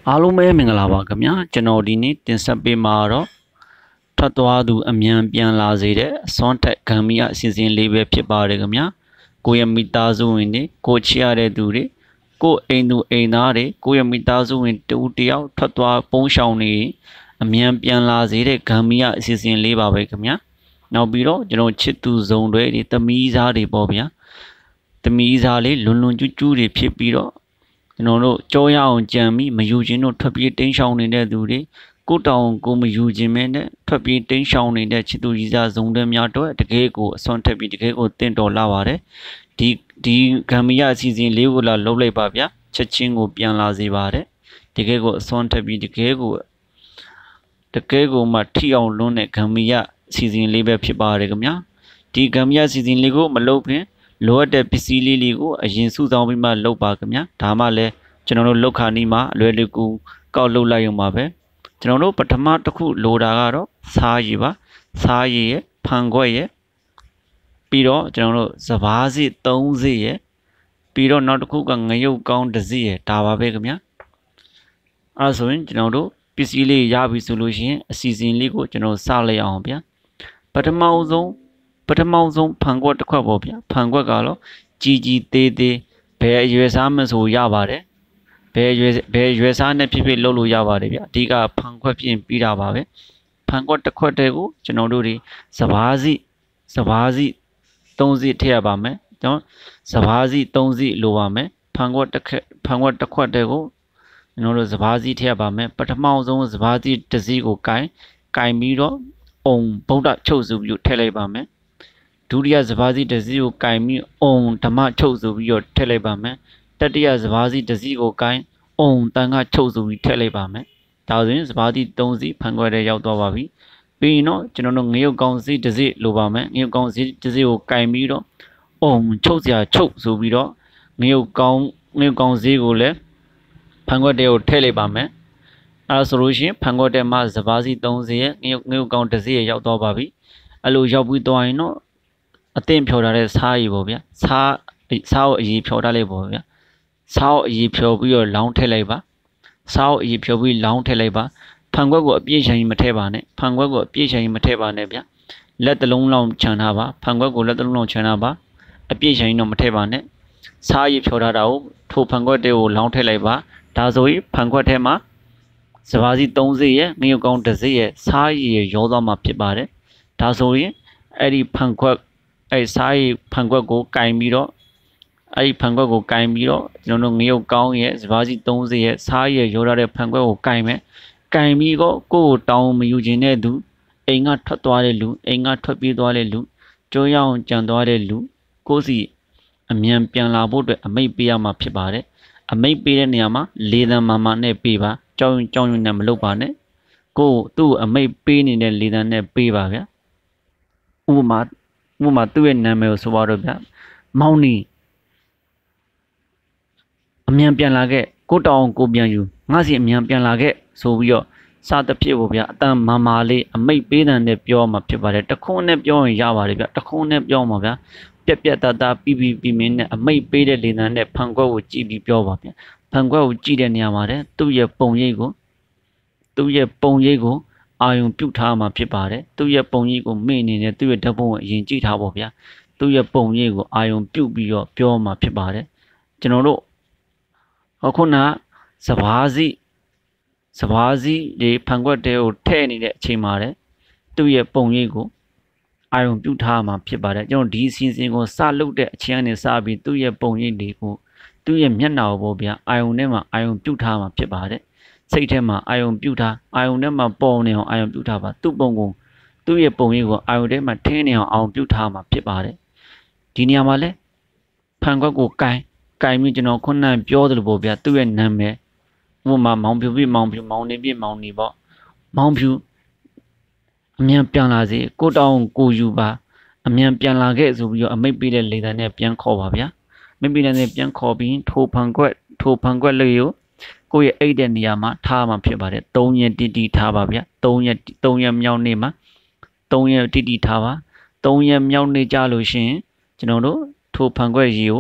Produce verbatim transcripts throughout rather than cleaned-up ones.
အားလုံးပဲမင်္ဂလာပါခင်ဗျာကျွန်တော်ဒီနေ့တင်ဆက်ပေးမှာတော့ထွက်သွားသူအမြန်ပြန်လာစေတဲ့အစွမ်းတက်ဂမ်မီယာအစီအစဉ်လေးပဲဖြစ်ပါတယ်ခင်ဗျာကိုယ့်ရဲ့မိသားစုဝင်တွေကိုချစ်ရတဲ့သူတွေကိုယ့်အိမ်သူအိမ်သားတွေကိုယ့်ရဲ့မိသားစုဝင်တူတယောက်ထွက်သွားပုံးရှောင်နေအမြန်ပြန်လာစေတဲ့ဂမ်မီယာအစီအစဉ်လေးပါပဲခင်ဗျာနောက်ပြီးတော့ကျွန်တော်ချစ်သူဇုံတွေတွေသမီးစားတွေပေါ့ဗျာသမီးစားလေးလွန်လွန်ကျူးကျူးတွေဖြစ်ပြီးတော့ကျွန်တော်တို့ကြောရအောင်ကြံပြီးမယူခြင်းတို့ထွက်ပြေးတိမ်းရှောင်နေတဲ့သူတွေကိုတောင်ကိုမယူခြင်းမဲနဲ့ထွက်ပြေးတိမ်းရှောင်နေတဲ့ချစ်သူကြီးစားဇုံတဲ့များတော့တကယ်ကိုအစွမ်းထက်ပြီးတကယ်ကိုတင့်တော်လာပါတယ်ဒီဒီဂမ်မီယာအစီအစဉ်လေးကိုလာလုပ်လိုက်ပါဗျာချက်ချင်းကိုပြန်လာစေပါတယ်တကယ်ကိုအစွမ်းထက်ပြီးတကယ်ကိုတကယ်ကိုမှထိအောင်လွန်းတဲ့ဂမ်မီယာအစီအစဉ်လေးပဲဖြစ်ပါတယ်ခင်ဗျာဒီဂမ်မီယာအစီအစဉ်လေးကိုမလုပ်ခင်လိုအပ်တဲ့ပစ္စည်းလေးတွေကိုအရင်စုဆောင်းပြီးမှလုပ်ပါခင်ဗျာဒါမှလည်းကျွန်တော်တို့လောက်ခါနီးမှာအလွယ်တကူကောက်လုပ်လိုက်ရုံပါပဲကျွန်တော်တို့ပထမတစ်ခုလိုတာကတော့စားရည်ပါစားရည်ရဲ့ဖန်ခွက်ရဲ့ပြီးတော့ကျွန်တော်တို့စဘာစီသုံးစီရဲ့ပြီးတော့နောက်တစ်ခုကငရုတ်ကောင်းတစ်စီရဲ့ဒါပါပဲခင်ဗျာအဲဆိုရင်ကျွန်တော်တို့ပစ္စည်းလေးရပြီဆိုလို့ရှိရင်အစီအစဉ်လေးကိုကျွန်တော်စလိုက်အောင်ဗျာပထမဆုံးပထမဆုံးဖန်ခွက်တစ်ခွက်ပေါ့ဗျာဖန်ခွက်ကတော့ကြီးကြီးသေးသေးဘယ်အရွယ်စားမဆိုရပါတယ်ဘယ်ရွယ်ဘယ်ရွယ်စားနဲ့ဖြစ်ဖြစ်လုပ်လို့ရပါတယ်ဗျအဓိကဖန်ခွက်ပြင်ပြီးတာပါပဲဖန်ခွက်တစ်ခွက်တည်းကိုကျွန်တော်တို့ဒီစဘာစီစဘာစီသုံးစီထည့်ရပါမယ်ကျွန်တော်စဘာစီသုံးစီလိုပါမယ်ဖန်ခွက်တစ်ခက်ဖန်ခွက်တစ်ခွက်တည်းကိုကျွန်တော်တို့စဘာစီထည့်ရပါမယ်ပထမဆုံးစဘာစီတစ်စီကိုကင်ကင်ပြီးတော့အုံဗုဒ္ဓချုပ်စုပြီးထည့်လိုက်ပါမယ်ဒုတိယစဘာစီတစ်စီကိုကင်ပြီးအုံဓမ္မချုပ်စုပြီးတော့ထည့်လိုက်ပါမယ်တတိယစဘာစီတစ်စီကိုကင်အုံတန်ခါချုပ်စုပြီးထည့်လိုက်ပါမယ်ဒါဆိုရင်စဘာစီသုံးစီဖန်ခွက်ထဲရောက်သွားပါပြီပြီးရင်တော့ကျွန်တော်တို့ငရုတ်ကောင်းစီတစ်စီလိုပါမယ်ငရုတ်ကောင်းစီတစ်စီကိုကင်ပြီးတော့အုံချုပ်စရာချုပ်ဆိုပြီးတော့ငရုတ်ကောင်းငရုတ်ကောင်းစီကိုလည်းဖန်ခွက်ထဲကိုထည့်လိုက်ပါမယ်အဲဆိုလို့ရှိရင်ဖန်ခွက်ထဲမှာစဘာစီသုံးစီရဲ့ငရုတ်ငရုတ်ကောင်းတစ်စီရဲ့ရောက်သွားပါပြီအဲ့လိုရောက်ပြီးသွားရင်တော့အသင့်ဖြော်ထားတဲ့စားရည်ပေါ့ဗျာစားစားကိုအရေးဖြော်ထားလိုက်ပေါ့ဗျာစားကိုအရေးဖြော်ပြီးတော့လောင်းထည့်လိုက်ပါစားကိုအရေးဖြော်ပြီးလောင်းထည့်လိုက်ပါဖန်ခွက်ကိုအပြည့်ချင်မထည့်ပါနဲ့ဖန်ခွက်ကိုအပြည့်ချင်မထည့်ပါနဲ့ဗျာလက်တစ်လုံးလောက်ခြံထားပါဖန်ခွက်ကိုလက်တစ်လုံးလောက်ခြံထားပါအပြည့်ချင်တော့မထည့်ပါနဲ့စားရည်ဖြော်ထားတာကိုထိုဖန်ခွက်တွေကိုလောင်းထည့်လိုက်ပါဒါဆိုရင်ဖန်ခွက်ထဲမှာစဘာစီသုံးစီရဲ့ငရုတ်ကောင်းတစ်စီရဲ့စားရည်ရောသွားမှာဖြစ်ပါတယ်ဒါဆိုရင်အဲ့ဒီဖန်ခွက်အဲ့စားရည်ဖန်ခွက်ကိုကင်ပြီးတော့အဲ့ဒီဖန်ခွက်ကိုကင်ပြီးတော့ကျွန်တော်တို့ငရုတ်ကောင်းရဲ့စဘာစီသုံးစီရဲ့စားရည်ရောထားတဲ့ဖန်ခွက်ကိုကင်မယ်ကင်ပြီးတော့ကိုယ့်ကိုတောင်းမယူခြင်းတဲ့သူအိမ်ကထွက်သွားတဲ့လူအိမ်ကထွက်ပြေးသွားတဲ့လူကြိုးရအောင်ကြံသွားတဲ့လူကိုယ့်စီအမြန်ပြန်လာဖို့အတွက်အမိတ်ပေးရမှာဖြစ်ပါတယ်အမိတ်ပေးတဲ့နေရာမှာလေသံမာမာနဲ့ပေးပါကြောင်းကြောင်းနဲ့မလုပ်ပါနဲ့ကိုယ့်သူ့အမိတ်ပေးနေတဲ့လေသံနဲ့ပေးပါဗျာဥပမာဥပမာသူ့ရဲ့နာမည်ကိုဆိုပါတော့ဗျာမောင်နီအမြန်ပြန်လာခဲ့ကိုတောင်ကိုပြန်ယူငါစီအမြန်ပြန်လာခဲ့ဆိုပြီးတော့စသဖြင့်ပေါ့ဗျာအတန်မာမာလေးအမိတ်ပေးတဲ့နဲ့ပြောမှာဖြစ်ပါတယ်တခွန်းနဲ့ပြောရင်ရပါတယ်ဗျာတခွန်းနဲ့ပြောမှာဗျာပြက်ပြက်သားသားပြီးပြီးပြီးမင်းနဲ့အမိတ်ပေးတဲ့လေသံနဲ့ဖန်ခွက်ကိုကြည့်ပြီးပြောပါဗျာဖန်ခွက်ကိုကြည့်တဲ့နေရာမှာတဲ့သူ့ရဲ့ပုံရိပ်ကိုသူ့ရဲ့ပုံရိပ်ကိုအာယုံပြုတ်ထားမှာဖြစ်ပါတယ်သူ့ရဲ့ပုံရိပ်ကိုမေ့နေတယ်သူ့ရဲ့ဓာတ်ပုံကိုအရင်ကြည့်ထားပါဗျာသူ့ရဲ့ပုံရိပ်ကိုအာယုံပြုတ်ပြီးတော့ပြောမှာဖြစ်ပါတယ်ကျွန်တော်တို့ခုနစဘာစီစဘာစီဒီဖန်ခွက်တဲကိုထည့်နေတဲ့အချိန်မှာတဲ့သူ့ရဲ့ပုံရိပ်ကိုအာယုံပြုတ်ထားမှာဖြစ်ပါတယ်ကျွန်တော်ဒီစီစဉ်ကိုစလုပ်တဲ့အချိန်ကနေစပြီးသူ့ရဲ့ပုံရိပ်တွေကိုသူ့ရဲ့မျက်နှာကိုပေါ့ဗျာအာယုံထဲမှာအာယုံပြုတ်ထားမှာဖြစ်ပါတယ်စိတ်ထဲမှာအာယုံပြုတ်ထားအာယုံထဲမှာပေါ်နေအောင်အာယုံပြုတ်ထားပါသူ့ပုံကိုသူ့ရဲ့ပုံရိပ်ကိုအာယုံထဲမှာထင်းနေအောင်အာယုံပြုတ်ထားမှာဖြစ်ပါတယ်ဒီနေရာမှာလဲဖန်ခွက်ကိုကင်ကင်ပြီးကျွန်တော်ခုနကပြောသလိုပေါ့ဗျာသူ့ရဲ့နာမည်ဥပမာမောင်ဖြူပြမောင်ဖြူမောင်နေပြမောင်နေပေါ့မောင်ဖြူအမြန်ပြန်လာစေကိုတောင်းကိုယူပါအမြန်ပြန်လာခဲ့ဆိုပြီးတော့အမိတ်ပေးတဲ့လေသံနဲ့ပြန်ခေါ်ပါဗျာမိတ်ပေးတဲ့နဲ့ပြန်ခေါ်ပြီးထိုဖန်ခွက်ထိုဖန်ခွက်လေးကိုကိုယ့်ရဲ့အိတ်တဲ့နေရာမှာထားမှာဖြစ်ပါတယ်၃ရက်တိတိထားပါဗျာ၃ရက်၃ရက်မြောက်နေ့မှာ၃ရက်တိတိထားပါ၃ရက်မြောက်နေ့ကြလို့ရှိရင်ကျွန်တော်တို့ထိုဖန်ခွက်ရေကို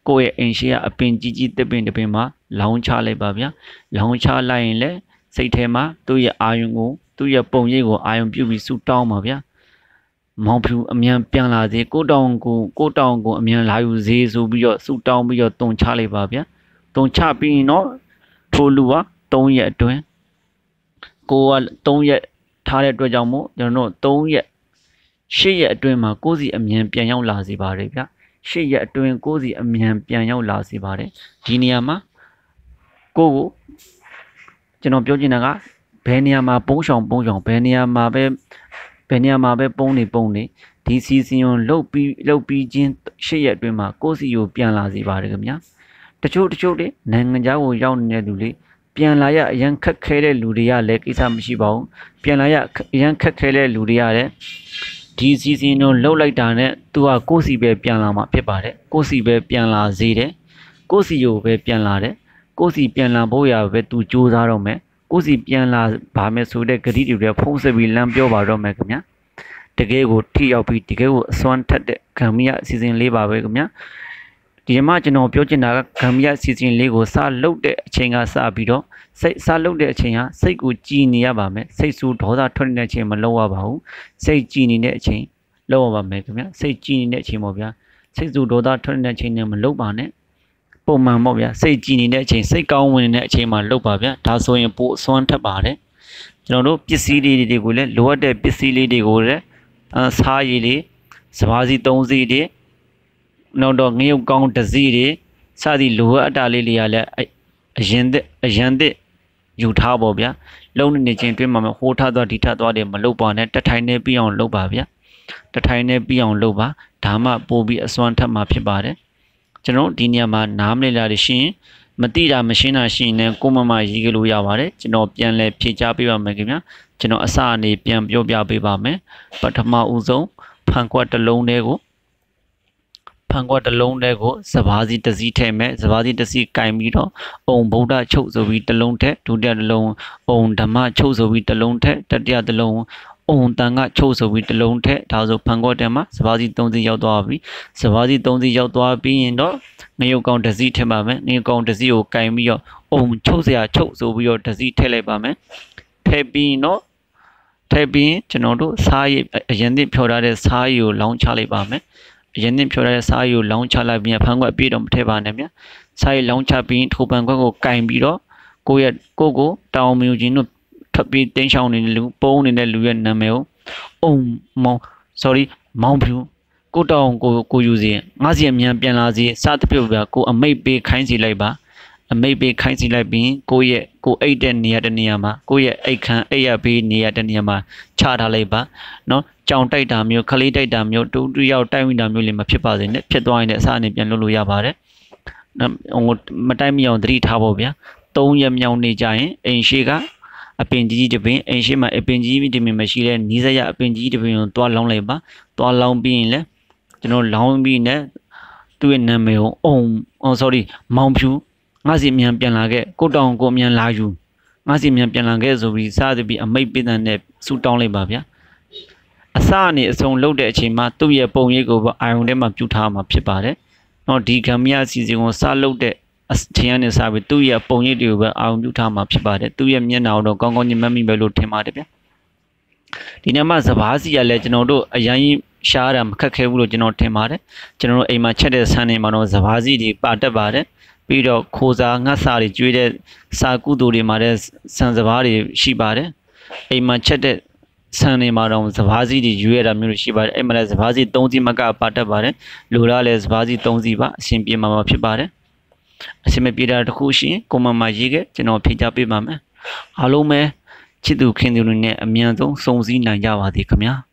ကိုယ့်ရဲ့အိမ်ရှိကအပင်ကြီးကြီးတစ်ပင်တစ်ပင်မှာလောင်းချလိုက်ပါဗျာလောင်းချလိုက်ရင်လည်းစိတ်ထဲမှာသူ့ရဲ့အာယုံကိုသူ့ရဲ့ပုံရိပ်ကိုအာယုံပြုပြီးဆူတောင်းပါဗျာမောင်ဖြူအမြန်ပြန်လာစေကိုတောင်ကိုကိုတောင်ကိုအမြန်လာယူစေဆိုပြီးတော့ဆူတောင်းပြီးတော့တုံချလိုက်ပါဗျာတုံချပြီးရင်တော့ထိုလူကသုံးရက်အတွင်းကိုကသုံးရက်ထားတဲ့အတွက်ကြောင့်မို့ကျွန်တော်တို့သုံးရက်ရှစ်ရက်အတွင်းမှာကိုယ်စီအမြန်ပြန်ရောက်လာစေပါတယ်ဗျာရှစ်ရက်အတွင်းကိုယ်စီအမြန်ပြန်ရောက်လာစေပါတယ်ဒီနေရာမှာကိုကိုကျွန်တော်ပြောချင်တာကဘယ်နေရာမှာပုံးဆောင်ပုံးဆောင်ဘယ်နေရာမှာပဲဘယ်နေရာမှာပဲပုံးနေပုံးနေဒီစီစီယွန်လုတ်ပြီးလုတ်ပြီးချင်းရှစ်ရက်အတွင်းမှာကိုယ်စီကိုပြန်လာစေပါတယ်ခင်ဗျာတချို့တချို့တွေနိုင်ငံခြားကိုရောက်နေတဲ့လူတွေပြန်လာရအရန်ခက်ခဲတဲ့လူတွေကလည်းကိစ္စမရှိပါဘူးပြန်လာရအရန်ခက်ခဲတဲ့လူတွေကလည်းဒီစီစဉ်တော့လှုပ်လိုက်တာနဲ့သူကကိုယ့်စီပဲပြန်လာမှာဖြစ်ပါတယ်ကိုယ့်စီပဲပြန်လာစေတယ်ကိုယ့်စီကိုပဲပြန်လာတယ်ကိုယ့်စီပြန်လာဖို့ရပဲသူစူးစမ်းတော့မယ်ကိုယ့်စီပြန်လာပါမယ်ဆိုတဲ့ဂတိတွေဖုံးစပြီးလမ်းပြောပါတော့မယ်ခင်ဗျာတကယ်ကိုထိရောက်ပြီးတကယ်ကိုအစွမ်းထက်တဲ့ဂမ်မီယာအစီအစဉ်လေးပါပဲခင်ဗျာဒီမှာကျွန်တော်ပြောချင်တာကဂမ်မီယာအစီအစဉ်လေးကိုစလုပ်တဲ့အချိန်ကစပြီးတော့စိတ်စလုပ်တဲ့အချိန်ဟာစိတ်ကိုကြည်နေရပါမယ်စိတ်ဆူဒေါသထွက်နေတဲ့အချိန်မလုပ်ရပါဘူးစိတ်ကြည်နေတဲ့အချိန်လုပ်ရပါမယ်ခင်ဗျာစိတ်ကြည်နေတဲ့အချိန်ပေါ့ဗျာစိတ်ဆူဒေါသထွက်နေတဲ့အချိန်နဲ့မလုပ်ပါနဲ့ပုံမှန်ပေါ့ဗျာစိတ်ကြည်နေတဲ့အချိန်စိတ်ကောင်းဝင်နေတဲ့အချိန်မှာလုပ်ပါဗျာဒါဆိုရင်ပိုအစွမ်းထက်ပါတယ်ကျွန်တော်တို့ပစ္စည်းလေးတွေကိုလည်းလိုအပ်တဲ့ပစ္စည်းလေးတွေကိုလည်းအစားရည်လေးစပါးစီသုံးစီတွေနောက်တော့ငရုတ်ကောင်းတစ်စီးတွေစသည်လိုအပ်တာလေးတွေကလည်းအရင်တဲ့အရင်တဲ့ယူထားပေါ့ဗျာလုံနေချင်းတွင်းမှာဟိုးထားသွားဒီထသွားတယ်မလုပ်ပါနဲ့တထိုင်နဲ့ပြီးအောင်လုပ်ပါဗျာတထိုင်နဲ့ပြီးအောင်လုပ်ပါဒါမှပို့ပြီးအစွမ်းထက်မှာဖြစ်ပါတယ်ကျွန်တော်ဒီနေရာမှာနားမလည်လာလို့ရှိရင်မတိတာမရှင်းတာရှိရင်လည်းကိုမမရေးကြလို့ရပါတယ်ကျွန်တော်ပြန်လဲဖြေချပေးပါမယ်ခင်ဗျာကျွန်တော်အစအနေပြန်ပြောပြပေးပါမယ်ပထမဦးဆုံးဖန်ခွက်တစ်လုံးလေးကိုဖန်ခွက်တစ်လုံးလေးကိုစပါးစီတစ်စီးထည့်မယ်စပါးစီတစ်စီးကင်ပြီးတော့အုံဗုဒ္ဓချုပ်ဆိုပြီးတစ်လုံးထည့်ဒုတိယတစ်လုံးအုံဓမ္မချုပ်ဆိုပြီးတစ်လုံးထည့်တတိယတစ်လုံးအုံတန်ကချုပ်ဆိုပြီးတစ်လုံးထည့်ဒါဆိုဖန်ခွက်ထဲမှာစပါးစီသုံးစီးရောက်သွားပြီစပါးစီသုံးစီးရောက်သွားပြီးရင်တော့ငရုတ်ကောင်းတစ်စီးထည့်ပါမယ်ငရုတ်ကောင်းတစ်စီးကိုကင်ပြီးတော့အုံချုပ်စရာချုပ်ဆိုပြီးတော့တစ်စီးထည့်လိုက်ပါမယ်ထည့်ပြီးတော့ထည့်ပြီးကျွန်တော်တို့စားရည်အရင်သည့်ဖြော်ထားတဲ့စားရည်ကိုလောင်းချလိုက်ပါမယ်အရင်သည့်ဖြော်ထားတဲ့စားရည်ကိုလောင်းချလိုက်ပြီးဖန်ခွက်အပြည့်တော့မထည့်ပါနဲ့ဗျာစားရည်လောင်းချပြီးထိုဖန်ခွက်ကိုကင်ပြီးတော့ကိုယ့်ရဲ့ကိုကိုတောင်မြူချင်းတို့ထပ်ပြီးတင်းချောင်းနေတဲ့လူပုံးနေတဲ့လူရဲ့နာမည်ကိုအုံမောင် sorry မောင်ဖြူကိုတောင်ကိုကိုယူစီငါးစီအမြန်ပြန်လာစီစသဖြင့်ဗျာကိုအမိတ်ပေးခိုင်းစီလိုက်ပါအမိတ်ပေးခိုင်းစီလိုက်ပြီးကိုရဲ့ကိုအိတ်တဲ့နေရာတနေရာမှာကိုရဲ့အိတ်ခမ်းအိတ်ရပေးနေရာတနေရာမှာချထားလိုက်ပါနော်ကြောင်တိုက်တာမျိုးခလေးတိုက်တာမျိုးတူတူရောက်တိုက်မိတာမျိုးလည်းမဖြစ်ပါစေနဲ့ဖြစ်သွားရင်လည်းအစအနေပြန်လုပ်လို့ရပါတယ်ဟိုမတိုက်မိအောင်သတိထားဖို့ဗျာသုံးရက်မြောက်နေကြရင်အိမ်ရှိကအပင်ကြီးကြီးတစ်ပင်အိမ်ရှိမှာအပင်ကြီးတစ်ပင်မရှိတဲ့နီးစက်ရအပင်ကြီးတစ်ပင်ကိုတွားလောင်းလိုက်ပါတွားလောင်းပြီးရင်လည်းကျွန်တော်လောင်းပြီးနဲ့သူ့ရဲ့နာမည်ကိုအုံအော် sorry မောင်ဖြူငါစီမြန်ပြန်လာခဲ့ကိုတောင်ကိုမြန်လာယူငါစီမြန်ပြန်လာခဲ့ဆိုပြီးစသဖြင့်အမိတ်ပိသန်နဲ့ဆူတောင်းလိုက်ပါဗျာအစအနေအဆုံးလုပ်တဲ့အချိန်မှာသူ့ရဲ့ပုံရိပ်ကိုအာယုံထဲမှာပြုထားမှာဖြစ်ပါတယ်။နော်ဒီဂမ်မီယာစီစဉ်ကိုစလုပ်တဲ့အချိန်ကနေစပြီးသူ့ရဲ့ပုံရိပ်တွေကိုပဲအာယုံပြုထားမှာဖြစ်ပါတယ်။သူ့ရဲ့မျက်နှာကိုတော့ကောင်းကောင်းကြီးမှတ်မိပဲလို့ထင်ပါတယ်ဗျာ။ဒီနေ့မှစဘာစီကလည်းကျွန်တော်တို့အရင်ရှားတာမခက်ခဲဘူးလို့ကျွန်တော်ထင်ပါတယ်။ကျွန်တော်တို့အိမ်မှာချက်တဲ့ဆန်းနေမှာတော့စဘာစီတွေပါတက်ပါတယ်။ပြီးတော့ခိုးစားငှက်စာတွေကျွေးတဲ့စာကုသိုလ်တွေမှာတဲ့ဆန်စဘာတွေရှိပါတယ်။အိမ်မှာချက်တဲ့ဆန်နေမှာတော့စဘာစီတွေရွေးရတာမျိုးရှိပါတယ်အဲ့မှာလည်းစဘာစီသုံးစီမကပါတတ်ပါတယ်လိုလားလည်းစဘာစီသုံးစီပါအရှင်ပြေမှာဖြစ်ပါတယ်အရှင်မပြေတာတခုရှိရင်ကိုမမရေးခဲ့ကျွန်တော်ဖြေချပေးပါမယ်အားလုံးပဲချစ်သူခင်သူတွေနဲ့အမြန်ဆုံးစုံစည်းနိုင်ကြပါသည်ခင်ဗျာ